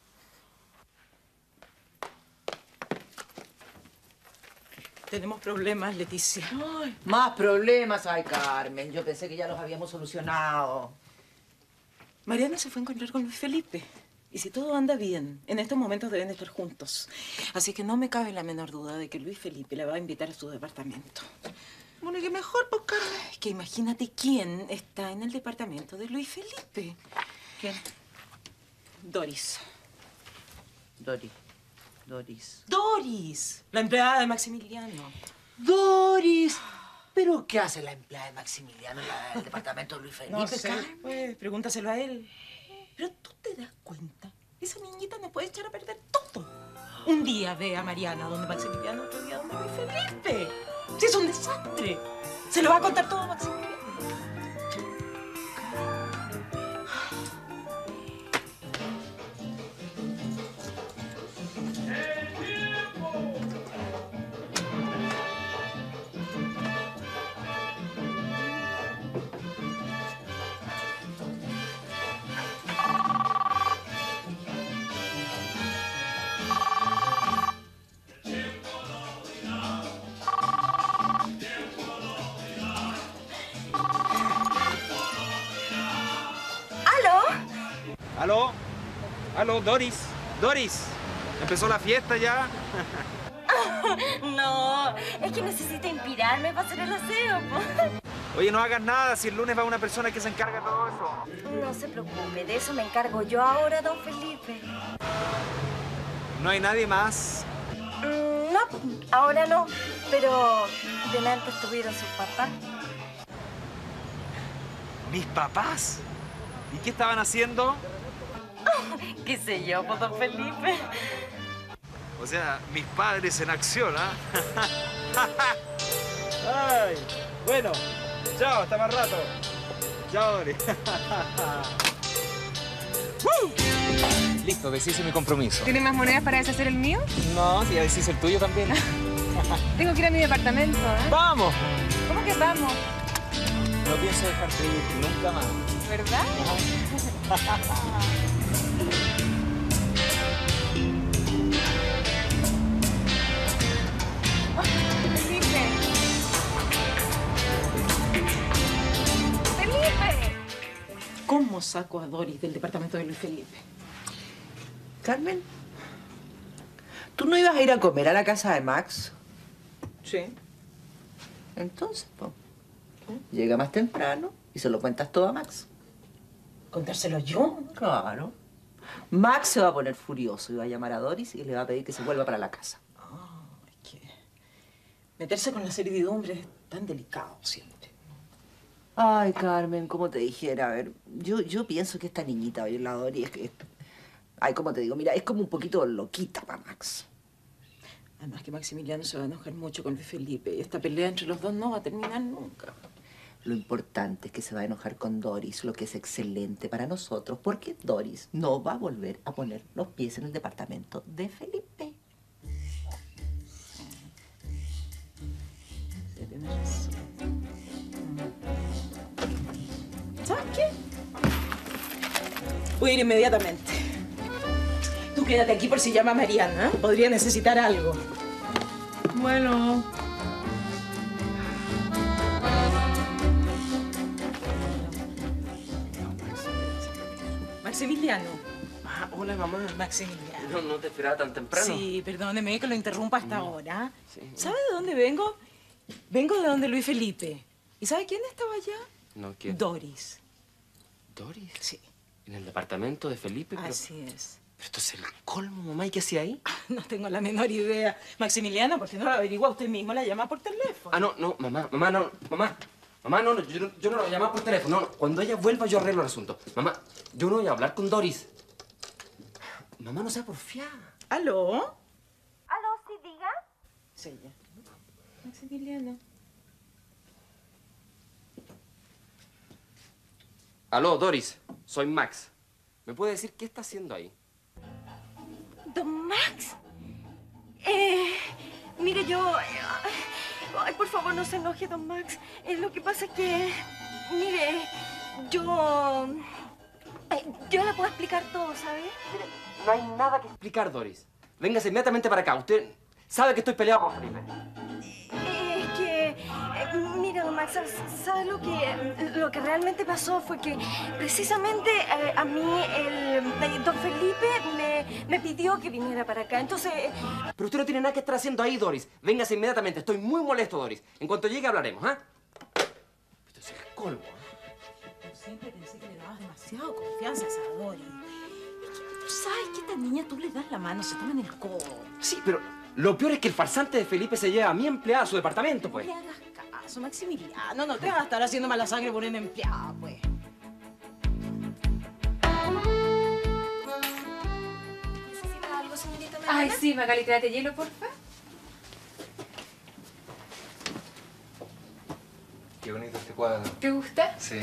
Tenemos problemas, Leticia. Más problemas. Ay, Carmen, yo pensé que ya los habíamos solucionado. Mariana se fue a encontrar con Luis Felipe. Y si todo anda bien, en estos momentos deben estar juntos. Así que no me cabe la menor duda de que Luis Felipe la va a invitar a su departamento. Bueno, y que mejor, pues, Carmen. Es que imagínate quién está en el departamento de Luis Felipe. ¿Quién? Doris. Doris. Doris. Doris, la empleada de Maximiliano. Doris. ¿Pero qué hace la empleada de Maximiliano en el departamento de Luis Felipe? No sé, Carmen? pues, pregúntaselo a él. Pero tú te das cuenta, esa niñita me puede echar a perder todo. Un día ve a Mariana donde Maximiliano, otro día donde Luis Felipe. Si es un desastre. Se lo va a contar todo a Maximiliano. ¿Aló? ¿Aló, Doris? Doris, ¿empezó la fiesta ya? No, es que necesito inspirarme para hacer el aseo, po. Oye, no hagas nada, si el lunes va una persona que se encarga de todo eso. No se preocupe, de eso me encargo yo ahora, don Felipe. ¿No hay nadie más? Mm, no, ahora no, pero delante estuvieron sus papás. ¿Mis papás? ¿Y qué estaban haciendo? ¿Qué sé yo, pues, don Felipe? O sea, mis padres en acción, ¿ah? Ay, bueno, chao, hasta más rato. Chao, Doris. Listo, deshice mi compromiso. ¿Tienes más monedas para deshacer el mío? No, si ya deshice el tuyo también. Tengo que ir a mi departamento, ¿eh? ¡Vamos! ¿Cómo que vamos? No pienso dejarte ir nunca más. ¿Verdad? Felipe. Felipe. ¿Cómo saco a Doris del departamento de Luis Felipe? Carmen, ¿tú no ibas a ir a comer a la casa de Max? Sí. Entonces, pues, llega más temprano y se lo cuentas todo a Max. ¿Contárselo yo? Claro. Max se va a poner furioso y va a llamar a Doris y le va a pedir que se vuelva para la casa. Meterse con la servidumbre es tan delicado siempre. Ay, Carmen, como te dijera, a ver, yo, yo pienso que esta niñita, oye, la Doris, es que... es- Ay, como te digo, mira, es como un poquito loquita para Max. Además que Maximiliano se va a enojar mucho con Luis Felipe y esta pelea entre los dos no va a terminar nunca. Lo importante es que se va a enojar con Doris, lo que es excelente para nosotros, porque Doris no va a volver a poner los pies en el departamento de Felipe. Sí, tienes razón. ¿Sabes qué? Voy a ir inmediatamente. Tú quédate aquí por si llama Mariana. ¿eh? Podría necesitar algo. Bueno. Maximiliano. Ah, hola, mamá. Maximiliano. No, no te esperaba tan temprano. Sí, perdóneme que lo interrumpa hasta No. ahora. Sí. ¿Sabe de dónde vengo? Vengo de donde Luis Felipe. ¿Y sabe quién estaba allá? No, ¿quién? Doris. ¿Doris? Sí. ¿En el departamento de Felipe? Pero, Así es. pero esto es el colmo, mamá. ¿Y qué hacía ahí? No tengo la menor idea. Maximiliano, ¿por qué no lo averigua usted mismo? La llama por teléfono. Ah, no, no, mamá, mamá, no, mamá. Mamá, no, no, yo, no- yo no la voy a llamar por teléfono. No, no. Cuando ella vuelva, yo arreglo el asunto. Mamá, yo no voy a hablar con Doris. Mamá, no sea porfiada. ¿Aló? ¿Aló, sí, diga? Es ella. Maximiliano. Aló, Doris. Soy Max. ¿Me puede decir qué está haciendo ahí? ¿Don Max? Eh, mire, yo... eh, Ay, por favor, no se enoje, don Max. Eh, lo que pasa es que... Mire, yo... eh, yo le puedo explicar todo, ¿sabe? No hay nada que explicar, Doris. Véngase inmediatamente para acá. Usted sabe que estoy peleado con Felipe. Eh, es que... eh, mire, don Max, ¿sabe, sabe lo que, lo que realmente pasó? Fue que precisamente eh, a mí el, eh, don Felipe me, me pidió que viniera para acá. Entonces... Pero usted no tiene nada que estar haciendo ahí, Doris. Véngase inmediatamente. Estoy muy molesto, Doris. En cuanto llegue hablaremos, ¿ah? Esto es el colmo. Yo siempre pensé que le dabas demasiado confianza a esa Doris. Es que tú sabes que a esta niña tú le das la mano, se toman el codo. Sí, pero lo peor es que el farsante de Felipe se lleva a mi empleada a su departamento, pues. No le hagas caso, Maximiliano. No te vas a estar haciendo mala sangre por una empleada, pues. ¿Necesita algo, señorita Ay, Mariana? sí, Magali, tráete hielo, porfa. Qué bonito este cuadro. ¿Te gusta? Sí.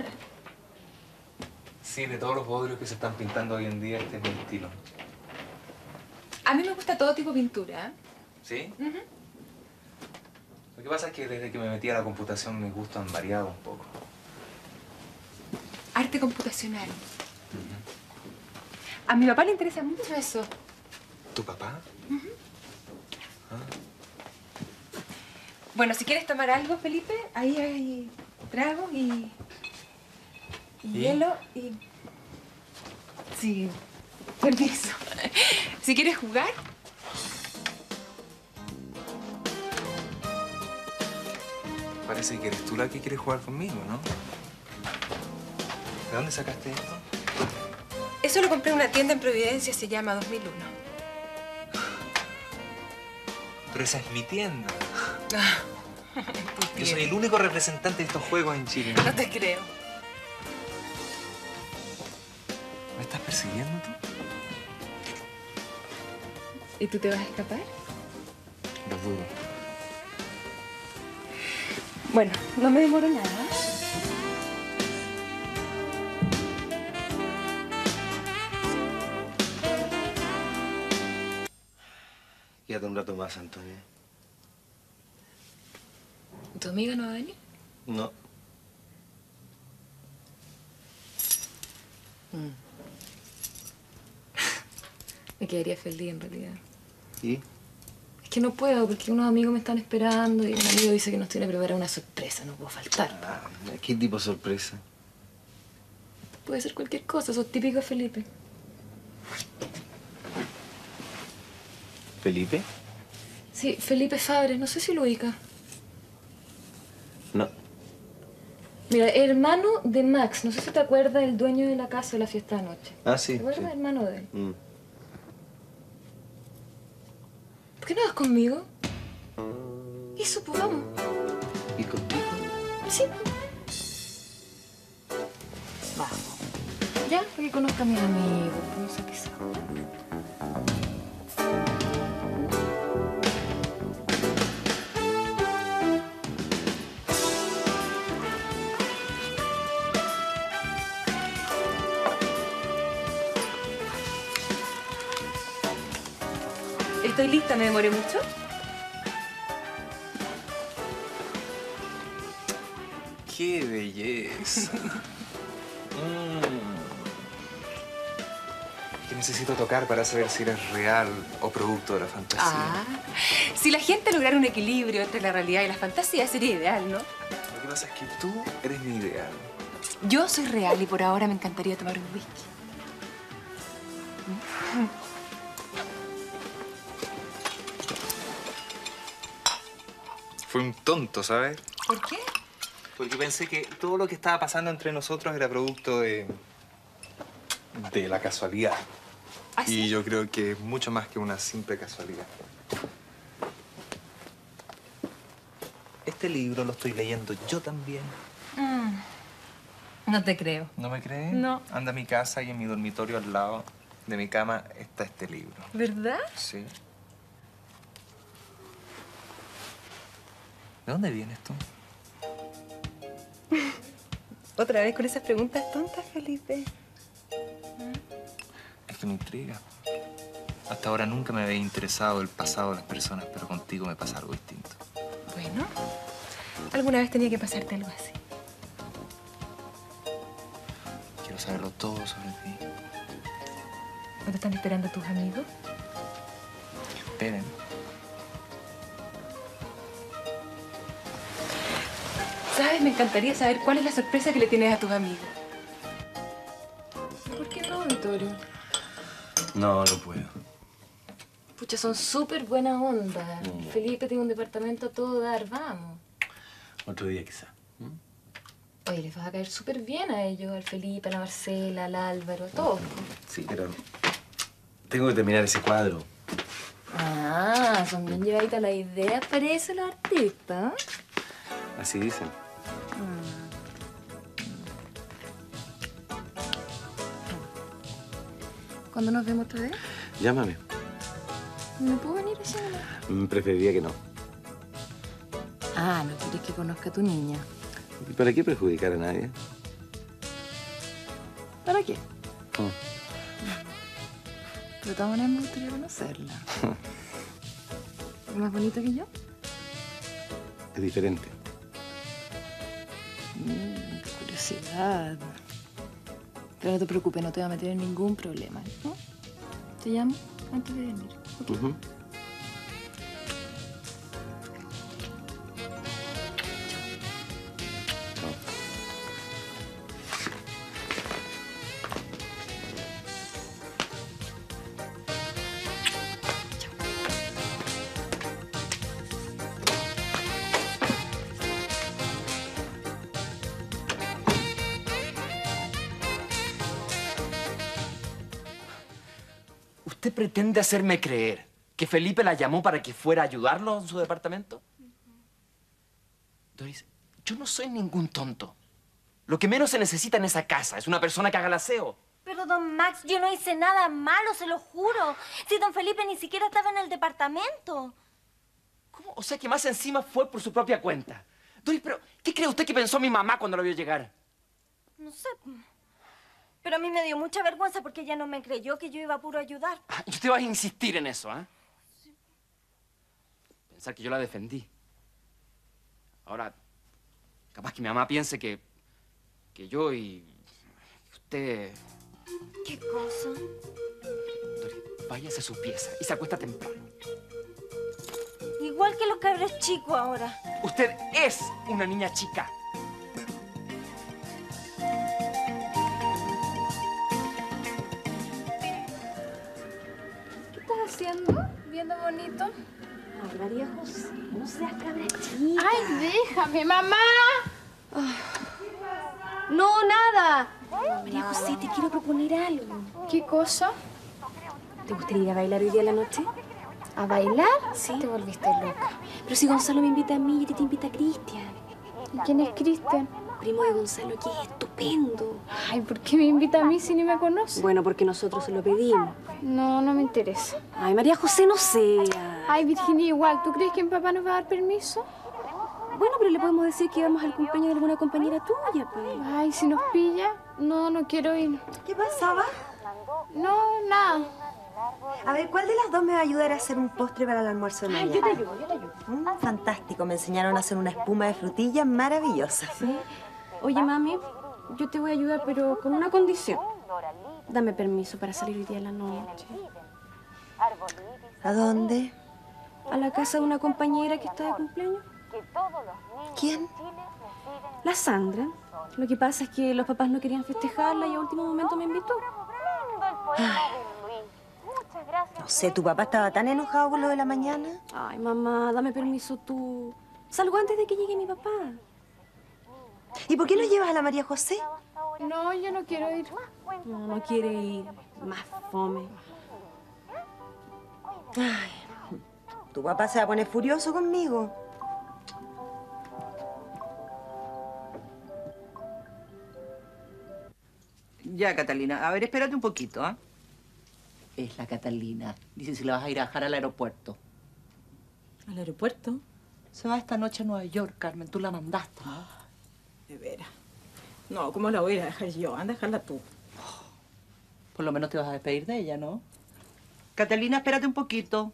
Sí, de todos los bodrios que se están pintando hoy en día, este es mi estilo. A mí me gusta todo tipo de pintura. ¿eh? ¿Sí? Ujú. Lo que pasa es que desde que me metí a la computación mis gustos han variado un poco. Arte computacional. A mi papá le interesa mucho eso. ¿Tu papá? Bueno, si quieres tomar algo, Felipe, ahí hay tragos y, y ¿Y? hielo y... Sí, permiso. Si quieres jugar, Parece que eres tú la que quieres jugar conmigo, ¿no? ¿De dónde sacaste esto? eso lo compré en una tienda en Providencia, se llama dos mil uno. Pero esa es mi tienda. Ah, Yo soy el único representante de estos juegos en Chile. no te creo. ¿Me estás persiguiendo tú? ¿Y tú te vas a escapar? Lo dudo. Bueno, no me demoro nada. Quédate un rato más, Antonio. ¿Tu amiga no va a venir? No. Mm. Me quedaría feliz en realidad. ¿Y? Es que no puedo porque unos amigos me están esperando y un amigo dice que nos tiene preparada una sorpresa, no puedo faltar. Ah, ¿qué tipo de sorpresa? Puede ser cualquier cosa, sos típico Felipe. ¿Felipe? Sí, Felipe Fabre, no sé si lo ubica. No. Mira, hermano de Max, no sé si te acuerdas del dueño de la casa de la fiesta de anoche. Ah, sí. ¿Te acuerdas, sí. hermano de él? Mm. ¿Por qué no vas conmigo? Eso, pues vamos. ¿Y contigo? Sí. Vamos. Ya, para que conozca a mis amigos, que no sé qué sabe. Estoy lista, ¿me demoré mucho? ¡Qué belleza! Que necesito tocar para saber si eres real o producto de la fantasía. Ah, si la gente lograra un equilibrio entre la realidad y la fantasía, sería ideal, ¿no? Lo que pasa es que tú eres mi ideal. Yo soy real y por ahora me encantaría tomar un whisky. Fue un tonto, ¿sabes? ¿Por qué? Porque pensé que todo lo que estaba pasando entre nosotros era producto de... de la casualidad. ¿Ah, sí? Y yo creo que es mucho más que una simple casualidad. Este libro lo estoy leyendo yo también. Mm. No te creo. ¿No me crees? No. Anda a mi casa y en mi dormitorio al lado de mi cama está este libro. ¿Verdad? Sí. ¿De dónde vienes tú? ¿Otra vez con esas preguntas tontas, Felipe? Es que me intriga. Hasta ahora nunca me había interesado el pasado de las personas, pero contigo me pasa algo distinto. Bueno, alguna vez tenía que pasarte algo así. Quiero saberlo todo sobre ti. ¿No te están esperando tus amigos? Esperen. ¿Sabes? Me encantaría saber cuál es la sorpresa que le tienes a tus amigos. ¿Por qué no, Vittorio? No, no puedo. Pucha, son súper buena onda. Mm. Felipe tiene un departamento a todo dar, vamos. Otro día quizá. Oye, les vas a caer súper bien a ellos, al Felipe, a la Marcela, al Álvaro, a todos. Sí, pero tengo que terminar ese cuadro. Ah, son bien llevaditas las ideas, parece los artistas. Así dicen. ¿Cuándo nos vemos otra vez? Llámame. ¿No puedo venir así? Mm, Preferiría que no. Ah, no quieres que conozca a tu niña. ¿Y para qué perjudicar a nadie? ¿Para qué? Mm. De todas maneras me gustaría conocerla. ¿Es más bonita que yo? Es diferente. Mm, qué curiosidad. Pero no te preocupes, no te va a meter en ningún problema, ¿no? Te llamo antes de venir. ¿Ok? Ujú. ¿Usted pretende hacerme creer que Felipe la llamó para que fuera a ayudarlo en su departamento? Doris, yo no soy ningún tonto. Lo que menos se necesita en esa casa es una persona que haga el aseo. Pero, don Max, yo no hice nada malo, se lo juro. Si don Felipe ni siquiera estaba en el departamento. ¿Cómo? O sea que más encima fue por su propia cuenta. Doris, pero ¿qué cree usted que pensó mi mamá cuando lo vio llegar? No sé. Pero a mí me dio mucha vergüenza porque ella no me creyó que yo iba a puro ayudar. Ah, y usted va a insistir en eso, ¿eh? Sí. Pensar que yo la defendí. Ahora, capaz que mi mamá piense que... que yo y... usted... ¿Qué cosa? Doris, váyase a su pieza y se acuesta temprano. Igual que los cabros chicos ahora. Usted es una niña chica. ¿Qué estás haciendo? ¿Viendo bonito? Ay, María José, no seas cabra chica. ¡Ay, déjame, mamá! No, nada. María José, te quiero proponer algo. ¿Qué cosa? ¿Te gustaría ir a bailar hoy día a la noche? ¿A bailar? Sí. Te volviste loca. Pero si Gonzalo me invita a mí y a ti te invita a Cristian. ¿Y quién es Cristian? Primo de Gonzalo, que es estupendo. Ay, ¿por qué me invita a mí si ni me conoce? Bueno, porque nosotros se lo pedimos. No, no me interesa. Ay, María José, no sea. Ay, Virginia, igual. ¿Tú crees que mi papá nos va a dar permiso? Bueno, pero le podemos decir que vamos al cumpleaños de alguna compañera tuya, pues. Ay, si nos pilla. No, no quiero ir. ¿Qué pasaba? No, nada. A ver, ¿cuál de las dos me va a ayudar a hacer un postre para el almuerzo de mañana? Ay, yo te ayudo, yo te ayudo. Mm, fantástico, me enseñaron a hacer una espuma de frutilla maravillosa. Sí. Oye, mami, yo te voy a ayudar, pero con una condición. dame permiso para salir hoy día en la noche. ¿A dónde? A la casa de una compañera que está de cumpleaños. ¿Quién? La Sandra. Lo que pasa es que los papás no querían festejarla y a último momento me invitó. Ay. No sé, ¿tu papá estaba tan enojado con lo de la mañana? Ay, mamá, dame permiso tú. Salgo antes de que llegue mi papá. ¿Y por qué no llevas a la María José? No, yo no quiero ir. No, no quiere ir. Más fome. Ay, tu papá se va a poner furioso conmigo. Ya, Catalina. A ver, espérate un poquito, ¿ah? Es la Catalina. Dice si la vas a ir a dejar al aeropuerto. ¿Al aeropuerto? Se va esta noche a Nueva York, Carmen. Tú la mandaste, ¿no? De veras. No, ¿cómo la voy a dejar yo? Anda a dejarla tú. Por lo menos te vas a despedir de ella, ¿no? Catalina, espérate un poquito.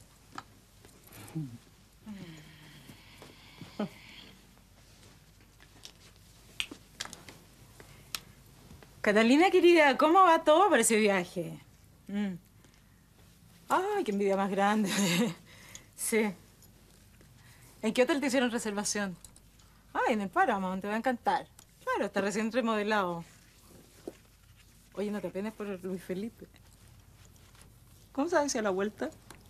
Catalina, querida, ¿cómo va todo para ese viaje? Mm. Ay, qué envidia más grande. Sí. ¿En qué hotel te hicieron reservación? Ay, en el Paramount, te va a encantar. Claro, está recién remodelado. Oye, no te apenes por Luis Felipe. ¿Cómo sabes si a la vuelta?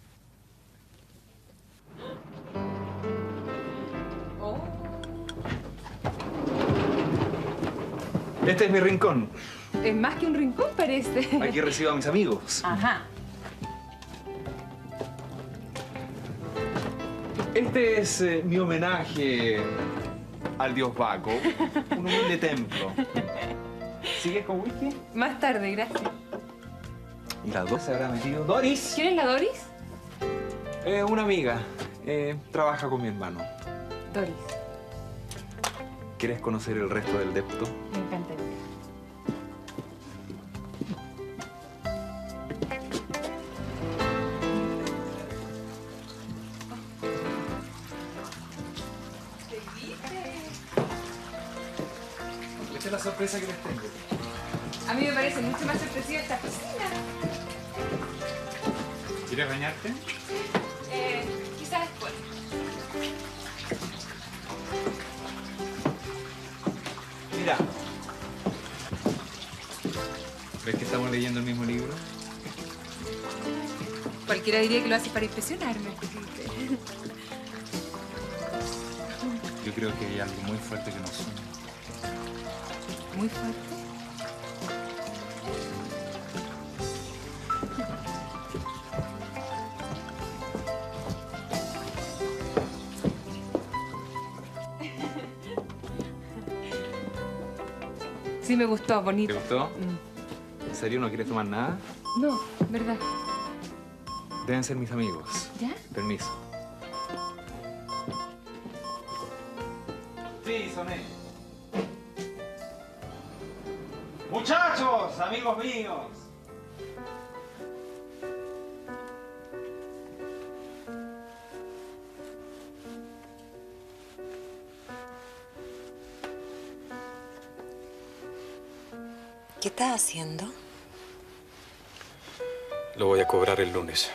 Este es mi rincón. Es más que un rincón, parece. Aquí recibo a mis amigos. Ajá. Este es eh, mi homenaje al dios Baco, un humilde templo. ¿Sigues con whisky? Más tarde, gracias. ¿Y la dos se habrá metido? ¿Doris? ¿Quién es la Doris? Eh, una amiga. Eh, trabaja con mi hermano. Doris. ¿Quieres conocer el resto del depto? Me encantaría. Esta es la sorpresa que les tengo. A mí me parece mucho más sorpresiva esta piscina. ¿Quieres bañarte? Eh, quizás después. Mira. ¿Ves que estamos leyendo el mismo libro? Cualquiera diría que lo hace para impresionarme. Yo creo que hay algo muy fuerte que nos une. Muy fuerte. Sí, me gustó, bonito. ¿Te gustó? Mm. ¿En serio no quieres tomar nada? No, verdad. Deben ser mis amigos. ¿Ya? Permiso. Sí, son ellos. Muchachos, amigos míos. ¿Qué estás haciendo? Lo voy a cobrar el lunes.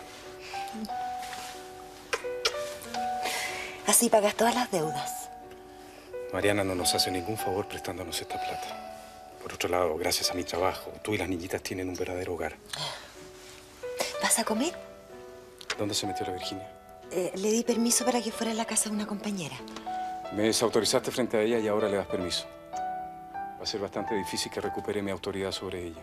Así pagas todas las deudas. Mariana no nos hace ningún favor prestándonos esta plata. Por otro lado, gracias a mi trabajo, tú y las niñitas tienen un verdadero hogar. ¿Vas a comer? ¿Dónde se metió la Virginia? Eh, le di permiso para que fuera a la casa de una compañera. Me desautorizaste frente a ella y ahora le das permiso. Va a ser bastante difícil que recupere mi autoridad sobre ella.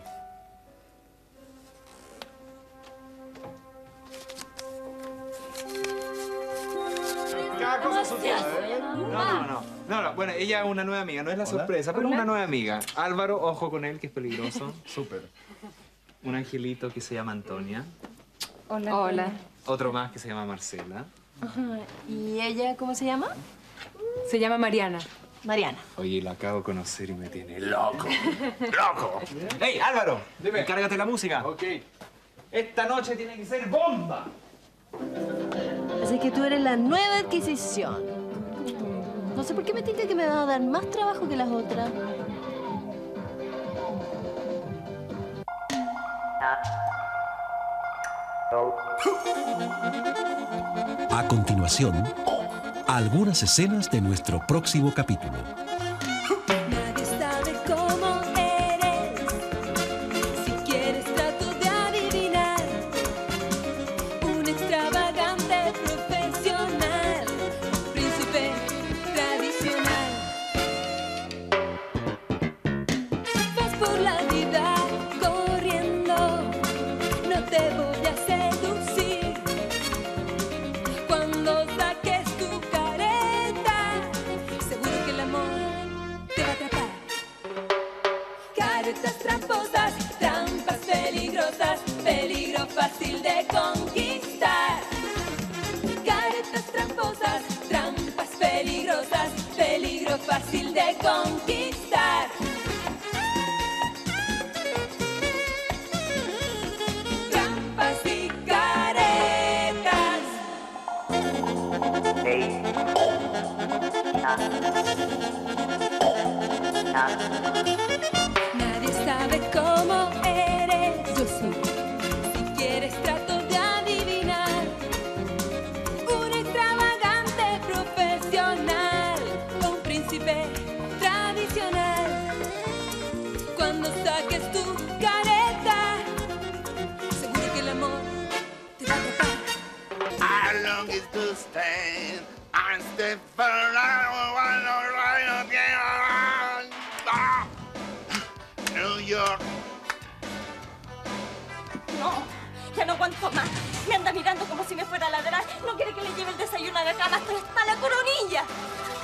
Cada cosa su tiempo, ¿eh? No, no, no. No, no. Bueno, ella es una nueva amiga. No es la Hola. sorpresa, pero es Hola. una nueva amiga. Álvaro, ojo con él, que es peligroso. Súper. Un angelito que se llama Antonia. Hola. Hola. Otro más que se llama Marcela. Ajá. ¿Y ella cómo se llama? Se llama Mariana. Mariana. Oye, la acabo de conocer y me tiene loco. ¡Loco! ¡Hey, Álvaro! Dime. Encárgate la música. Ok. Esta noche tiene que ser bomba. Así que tú eres la nueva adquisición. No sé por qué me tinca que me va a dar más trabajo que las otras. A continuación, algunas escenas de nuestro próximo capítulo. Nadie sabe cómo eres. Si quieres trato de adivinar. Un extravagante profesional, príncipe tradicional. Vas por la vida corriendo, no te voy a seducir. Cuando saques tu careta, seguro que el amor te va a atrapar. Caretas tramposas, trampas peligrosas, peligro fácil de conquistar. Caretas tramposas, trampas peligrosas, peligro fácil de conquistar. Trampas y caretas. Nadie sabe cómo eres. Yo sí. Si quieres trato de adivinar. Un extravagante profesional, un príncipe tradicional. Cuando saques tu careta, seguro que el amor te va a atrapar. How long is to stand? I'm still for New York. No, ya no aguanto más. Me anda mirando como si me fuera a ladrar. No quiere que le lleve el desayuno a la cama. Hasta está la coronilla.